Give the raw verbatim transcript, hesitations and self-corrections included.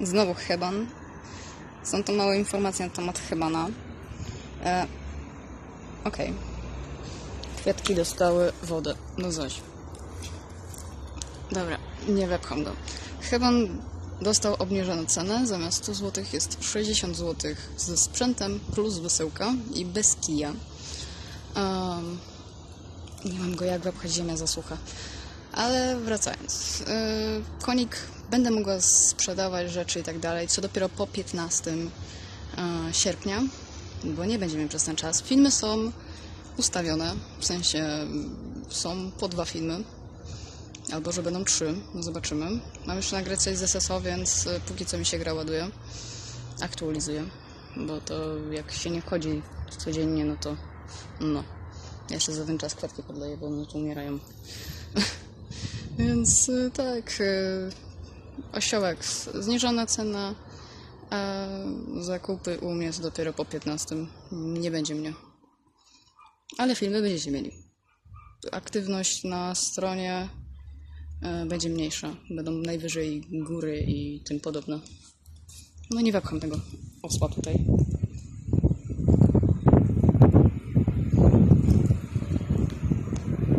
Znowu Heban. Są to małe informacje na temat Hebana. E, Okej. Okay. Kwiatki dostały wodę. No zaś. Dobra, nie wepcham go. Heban dostał obniżoną cenę. Zamiast sto złotych jest sześćdziesiąt złotych ze sprzętem plus wysyłka i bez kija. Um, nie mam go jak wepchać, ziemia zasłucha. Ale wracając. Yy, konik będę mogła sprzedawać rzeczy i tak dalej, co dopiero po piętnastego sierpnia, bo nie będziemy przez ten czas. Filmy są ustawione, w sensie są po dwa filmy, albo że będą trzy, no zobaczymy. Mam jeszcze nagrać coś z S S O, więc póki co mi się gra ładuje, aktualizuję, bo to jak się nie wchodzi codziennie, no to no, ja jeszcze za ten czas kwiatki podleję, bo one tu umierają. Więc tak, osiołek zniżona cena, a zakupy u mnie jest dopiero po piętnastego. Nie będzie mnie. Ale filmy będziecie mieli. Aktywność na stronie będzie mniejsza. Będą najwyżej góry i tym podobne. No nie wepcham tego osła tutaj.